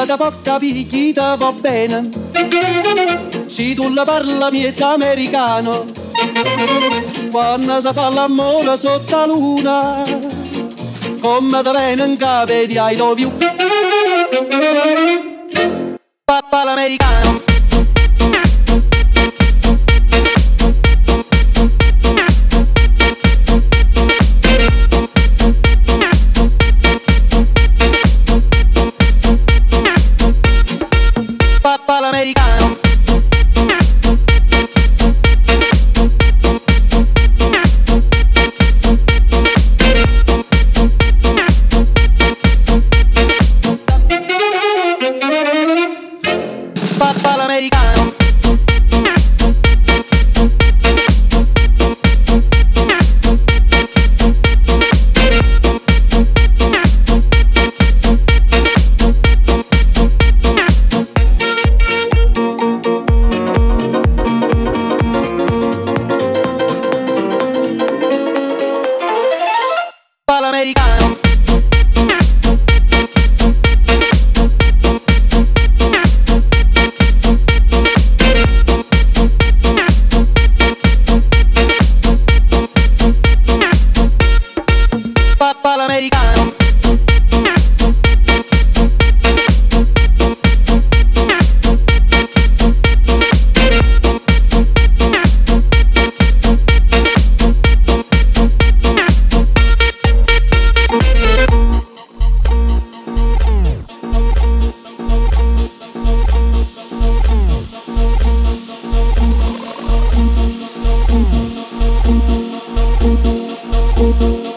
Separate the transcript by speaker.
Speaker 1: parla da poca picchita va bene. Se tu la parla miezza americano, quando si fa l'amore sotto la luna, come da bene in capo di I love you. Papà l'americano. Papà l'americano. Papà l'americano. Papà l'americano. Papà l'americano. Thank you.